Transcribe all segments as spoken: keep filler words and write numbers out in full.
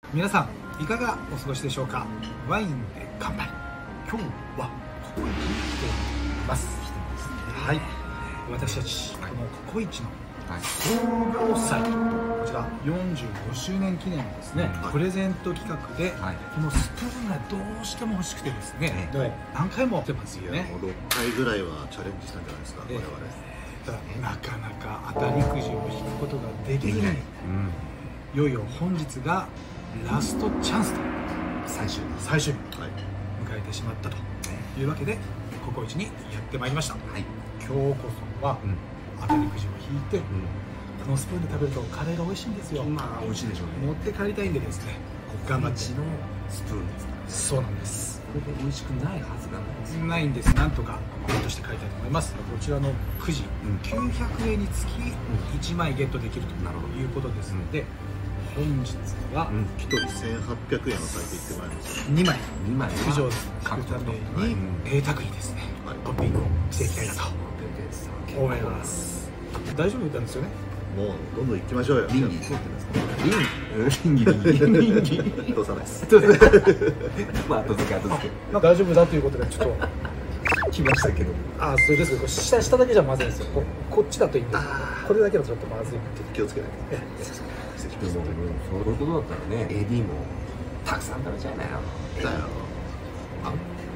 皆さんいかがお過ごしでしょうか。ワインで乾杯。今日はココイチに来ています。はい、私たちこのココイチの創業祭、こちらよんじゅうごしゅうねん記念のですね、はい、プレゼント企画で、はい、このスプーンがどうしても欲しくてですね、はい、何回も来てますよね。 もうろっかいぐらいはチャレンジしたんじゃないですか、我々。 ただなかなか当たりくじを引くことができずに、うん、いよいよ本日がラストチャンスと最終最終日迎えてしまったというわけで、ココイチにやってまいりました。はい、今日こそは、うん、当たりくじを引いて、うん、このスプーンで食べるとカレーが美味しいんですよ。 まあ美味しいでしょうね。 持って帰りたいんでですね、 頑張って。ココイチのスプーンですからね。 そうなんです。 これで美味しくないはずがないですよ。 ないんです。なんとかゲットして帰りたいと思います。こちらのくじ、うん、きゅうひゃくえんにつきいちまいゲットできるということですので、うん、本日はひとりせんはっぴゃくえんを最低言ってもらいます。 にまいにまい以上引くために贅沢にですね、はい、トッピングをしていきたいなと思います。大丈夫なんですよね。 もうどんどん行きましょうよ。 リンギ通ってますか？リンギリンギリンギリンギ通さないです。 まあ後付け後付け。 大丈夫だということでちょっと来ましたけど。 ああ、それですけど、下下だけじゃまずいんですよ。ここっちだといいんです。これだけはちょっとまずいって気をつけないと。 でもそういうことだったらね、エーディー もたくさん食べちゃいなよ。 だよ。あ。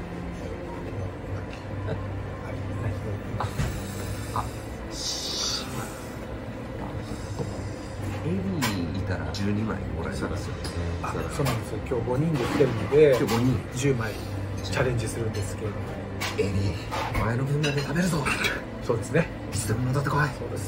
エーディー いたらじゅうにまいもらえたらですよね。 あ、そうなんですよ。今日ごにんで来てるので、 今日ごにんじゅうまいチャレンジするんですけれども、 エーディー、前の分まで食べるぞ。 そうですね。 いつでも戻ってこい。 そうです。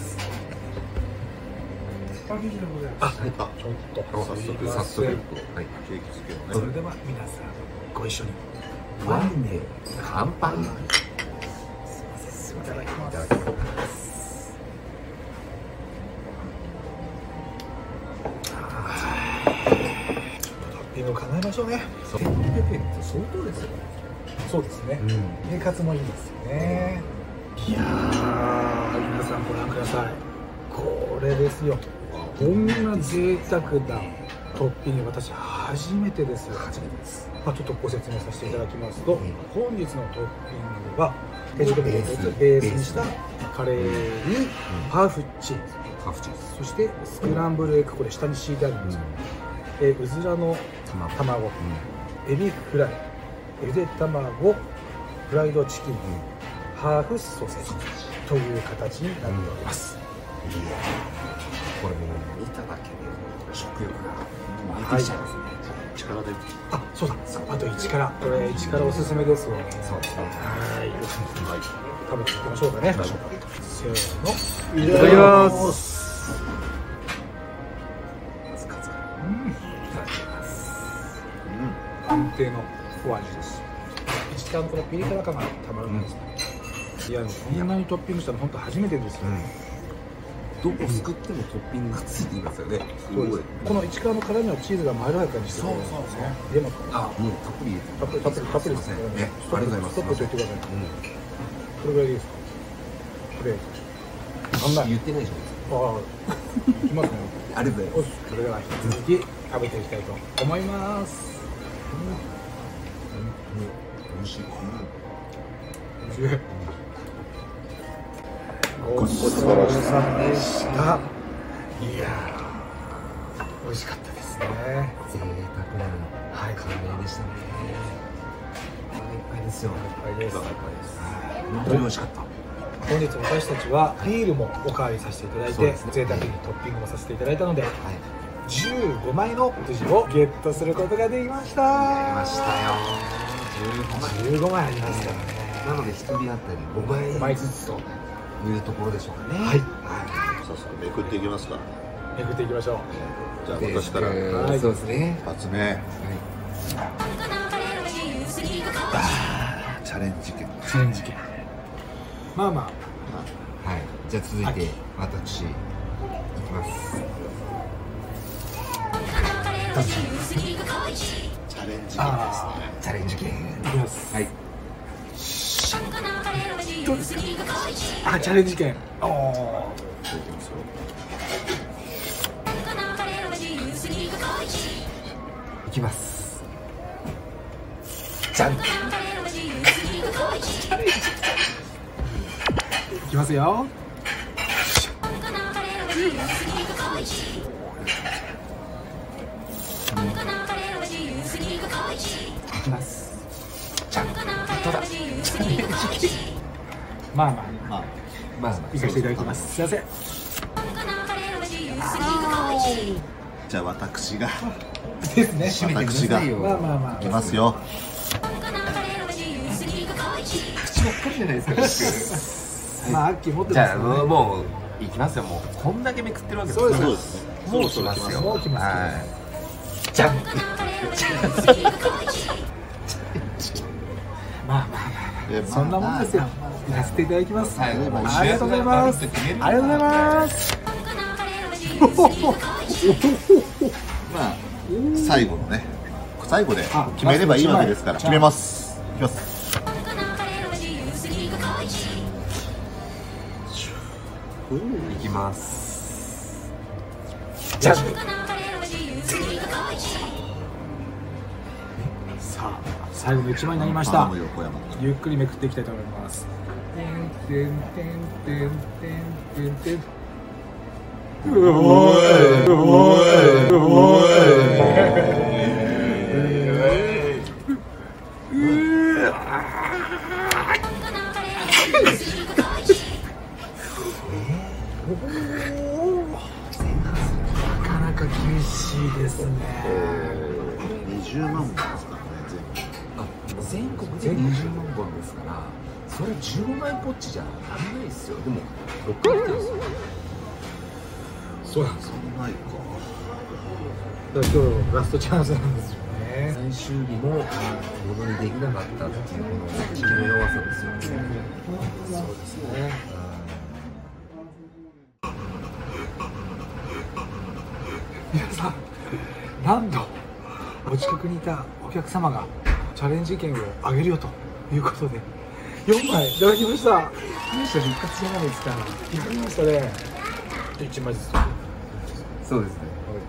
あ、はい、あ、ちょっと早速早速、はい、 ケーキ付けをね。 それでは皆さんご一緒にワインで乾杯。 すみません、いただきます。トッピングを考えましょうね。 せんろっぴゃくえんって相当ですよ。 そうですね。生活もいいですよね。いやー、皆さんご覧ください。これですよ。こんな贅沢なトッピング、私初めてですよ。 初めてです。 まあちょっとご説明させていただきますと、本日のトッピングは手作りでベースにしたカレーにハーフチーズ、 ハーフチーズ、 そしてスクランブルエッグ、これ下に敷いてあるんですけど、うずらの卵、エビフライ、ゆで卵、フライドチキン、ハーフソーセージという形になっております。 いやこれもう見ただけで食欲が湧いてきちゃいますね。 力で。 あ、そうだ。あと一から、これ一からおすすめですよ。 そうですね。 はい。食べていきましょうかね。せーの。 いただきます。まずカツから。うん。いただきます。 うん。安定のお味です。一貫このピリ辛感がたまらないですね。いや、こんなにトッピングしたの本当初めてですよ。 どこすくってもトッピングがついていますよね。 そうです。この市川の辛みはチーズがまろやかにしてくれるんですね。でも、 あ、もうたっぷりたっぷりたっぷりたっぷりですね。 ありがとうございます。 ストップと言ってください。これぐらいでいいですか。これ。 言ってないじゃないですか。 ああ、いきますね。 ありがとうございます。 それでは引き続き食べていきたいと思います。 美味しい。 美味しい。ごちそうさまでした。いやー、美味しかったですね。 贅沢な、はい、カレーでしたね。いっぱいですよ。いっぱいです。本当に美味しかった。 本日私たちはビールもおかわりさせていただいて、贅沢にトッピングもさせていただいたので、じゅうごまいのくじをゲットすることができました。 やりましたよ。 じゅうごまいありますからね。 なのでひとり当たりごまいずつというところでしょうかね。はい。 早速めくっていきますか。 めくっていきましょう。 じゃあ私から。 はい、そうですね。 一発目。はい。チャレンジ券。 チャレンジ券。まあまあ。はい。じゃあ続いて私いきます。 チャレンジ券ですね。 チャレンジ券。 いきます。はい。 あ、 チャレンジ券。おお。 きます。じゃん。いきますよ。いきます。 じゃん。どうだ。 まあまあまあまあまあ行かせていただきます。すいません。 じゃあ私がですね。 私がまあまあまあいきますよ。 口ばっかりじゃないですか。 まあアッキー持ってじゃあますよね。 もういきますよ。もうこんだけめくってるわけですそうから。 ですね。 もう来ますよ。 もう来ますよはい。じゃん。 まあまあまえあそんなもんですよ。やらせていただきます。 はいありがとうございます。ありがとうございます。 まあ最後のね、最後であ決めればいいわけですからラスト決めます。いきます。 いきます。じゃん。 さあ最後の一枚になりました頼む。横山。 ゆっくりめくっていきたいと思います。てんてんてんてんてんてんてん。うおーいうおーいうおなかなか厳しいですね。 にじゅうまん本ですからねあ、全国でにじゅうまんぼんですから、それじゅうごまいポッチじゃ足りないですよ。でもろっかいですよ。 そうなんですよ。 全部。ないか。 だから今日ラストチャンスなんですよね。 最終日もものにできなかったっていうこの引きの弱さですよね。 そうですね。皆さん、何度お近くにいたお客様がチャレンジ券をあげるよということでよんまいいただきました。敗者復活じゃないですか。いただきましたね。いちまいずつ。 そうですね。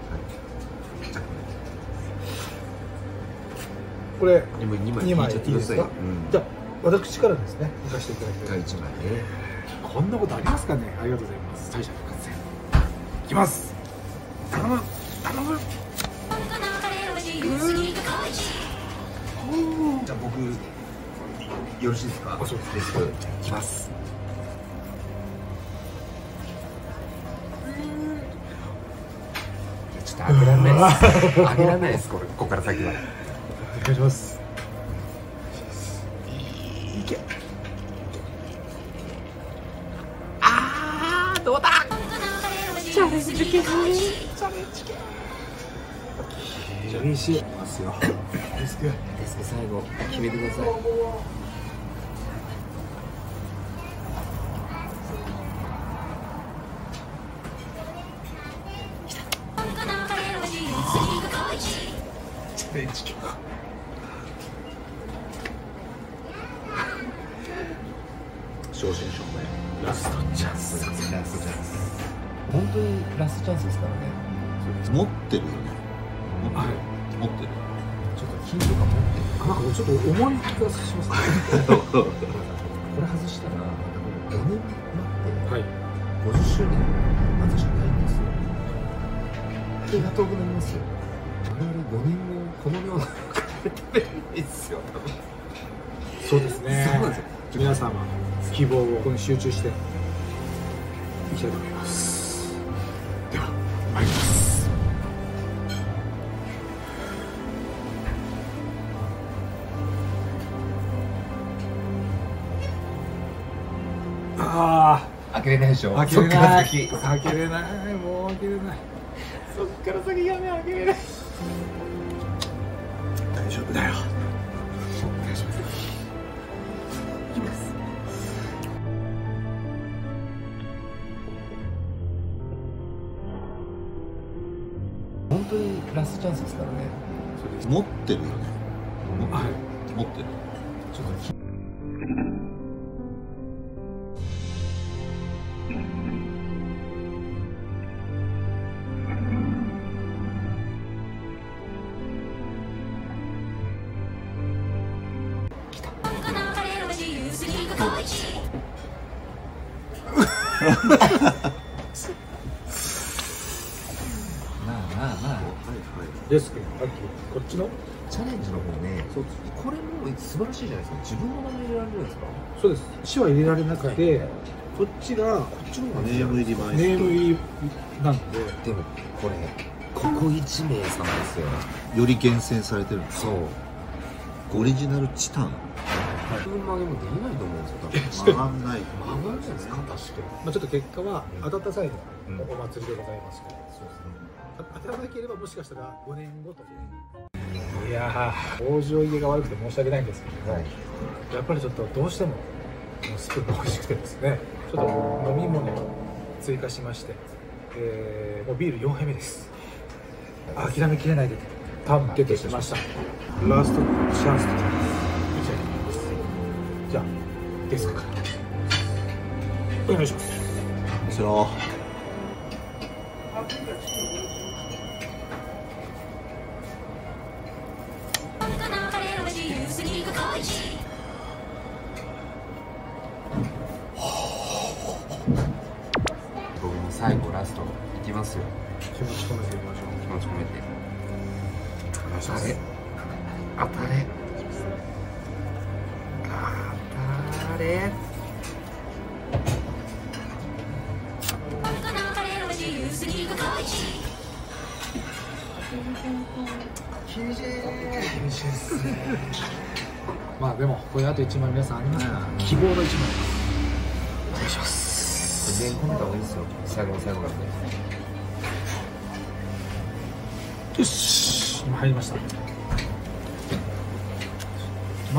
これにまいにまいにまいい引いちゃってください。 いですか。じゃあ私からですね、行かせていただきたい。 がいちまいね。 こんなことありますかね。ありがとうございます。敗者復活戦いきます。頼む頼む。 じゃあ僕よろしいですか。 あ、そうですね。 いきます。ちょっと開けられないです。開けられないです。これここから先は。 お願いします。いけ。 ああ、どうだ。チャレンジ系。チャレンジ系。 厳しい。 ますよ。 デスク。 デスク最後決めてください。 チャレンジ系。 正真正銘。 ラストチャンス。 ラストチャンス。 本当にラストチャンスですからね。 持ってるよね。 はい。 持ってる。 ちょっと金とか持ってる。 なんかちょっと重い気がしますね。 これ外したらごねん待ってはい。 ごじゅっしゅうねん待つしかないんですよ。気が遠くなりますよ。我々ごねんごこのような食べれないですよ。多分そうですね。 そうなんですよ。 皆様希望をここに集中していきたいと思います。では参ります。あ開けれないでしょ。 あ、開けれない。 そっから先開けれない。もう開けれない。 そっから先やめ開けれない。 大丈夫だよ。 お願いします。 いきます。本当にラストチャンスですからね。 持ってるよね。 はい。 持ってる。 ちょっとまあまあまあ、 ですけど、さっきこっちのチャレンジの方ね、これも素晴らしいじゃないですか。自分の名前入れられるんですか？ そうです。死は入れられなくて、こっちがこっちの方がネーム入り版ネーム入りなんで、 でもこれここいち名様ですよ。 より厳選されてるんです。 そう。 オリジナルチタン。 曲曲げもできないと思うんですよ。 曲がんない。 曲がるんですか？確かに。 まあちょっと結果は当たった際のお祭りでございますけど、そうですね。当たらなければもしかしたらごねんごとで。いやー、往生入れが悪くて申し訳ないんですけども、はい、やっぱりちょっとどうしてもスプーンが欲しくてですね、ちょっと飲み物を追加しまして、えー、もうビールよんはいめです。諦めきれないでパン出てきました。ラストチャンスとチャンスじゃあデスクからお願いします。 ですよ。 僕も最後ラストいきますよ。 気持ち込めていきましょう。 気持ち込めて。 お願いします。 当たれ。当たれ。厳しい。 厳しいですね。まあでもこれあといちまい皆さんありますから、希望のいちまいお願いします。 全込めた方がいいですよ。最後の最後なんで。 よし、今入りました。いきます。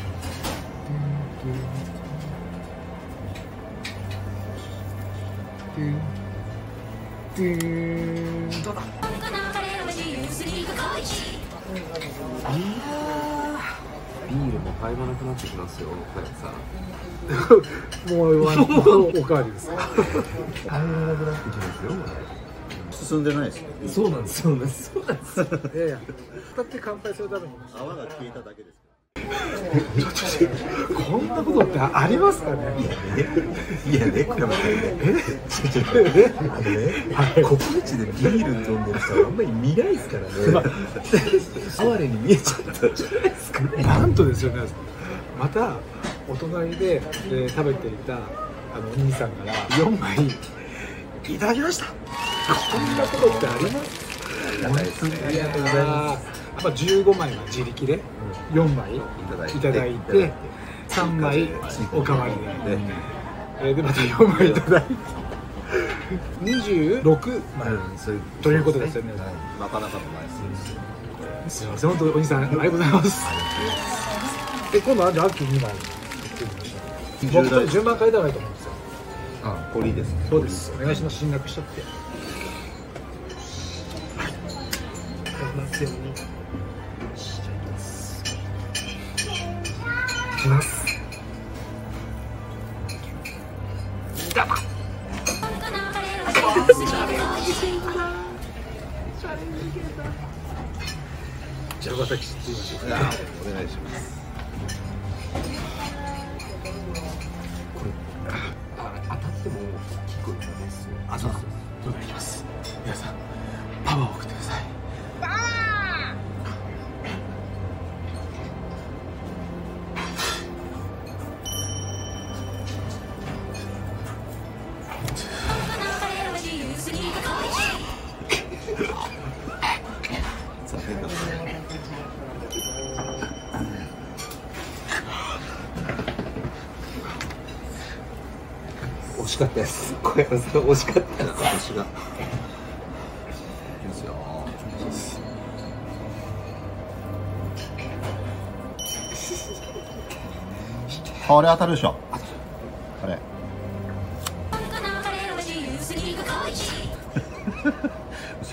どうだ。 ビールも入らなくなってきますよ、小籔さん。 もうおかわりです。 入らなくなってきますよ。 進んでないですよ。 そうなんです。そうなんです。そうなんです。 いやいや、使って乾杯するために泡が消えただけです。 こんなことってありますかね。 いやね、これもね、え、あのね、ココイチでビール飲んでる人はあんまり見ないですからね。哀れに見えちゃったじゃないですかね。 なんとですよね。またお隣で、えー、食べていたあのお兄さんからよんまいいただきました。こんなことってあります？ありがとうございます。やっぱじゅうごまいは自力でよんまいいただいて、さんまいおかわりで、えー、でまたよんまいいただいてにじゅうろくまいということですよね。 なかなかの枚数です。 すみません、本当にお兄さんありがとうございます。え、今度はじゃあ秋にまい僕と順番変えた方がいいと思うんですよ。 あ、これいいですね。 そうです。お願いします。進学しちゃって。はい。ますように。いきます。ダバ。じゃあ私って言いましょうか。 お願いします。 これあ当たっても結構いいです。 あ、そうです。お願いします。皆さんパワーを送ってください。 残念だったね。 惜しかったです。小籔さん惜しかったです。 私が。いきますよ。これ当たるでしょ。これ。そう。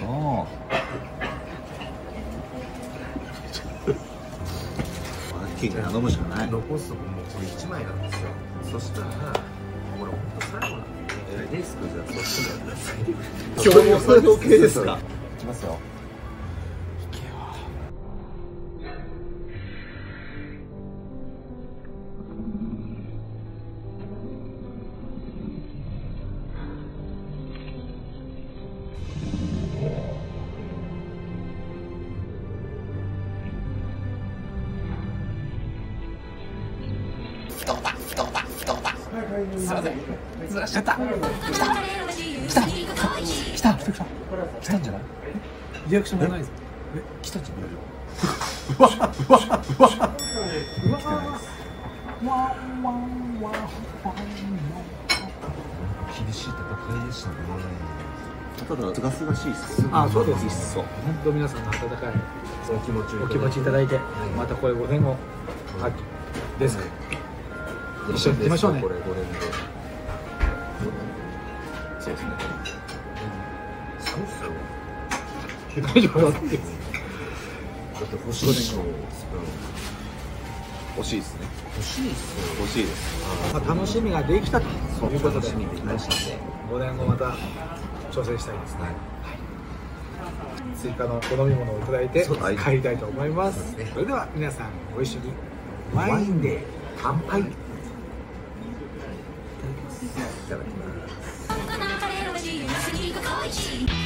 ワッキーが頼むしかない。 残すとこもこれいちまいなんですよ。そしたらこれ本当最後なんで、デスクじゃあそっちでやってください。 今日も作業系ですか。 いきますよ。 太パ太パ太パ。すいません。ずらしちゃった。来た来た来た来た来た来たんじゃない？ リアクションがないぞ。 え来たんじゃない？ うわうわうわうわ。うわわわわ。 厳しい戦いでしたね。 ただすがすがしいっす。 あ、そうです。本当皆さんの温かいお気持ちお気持ちいただいて、またこれごねんご秋ですか。一緒に行きましょうね。 これごねんで。 そうですね。 そうっすよ。 大丈夫だって。 だって欲しいっしょ。 惜しいですね。 欲しいっすよ。 惜しいです。 まあ楽しみができたということで、 楽しみできましたね。 ごねんごまた挑戦したいですね。追加のお飲み物をいただいて帰りたいと思います。それでは皆さんご一緒にワインで乾杯。いただきます。 いただきます。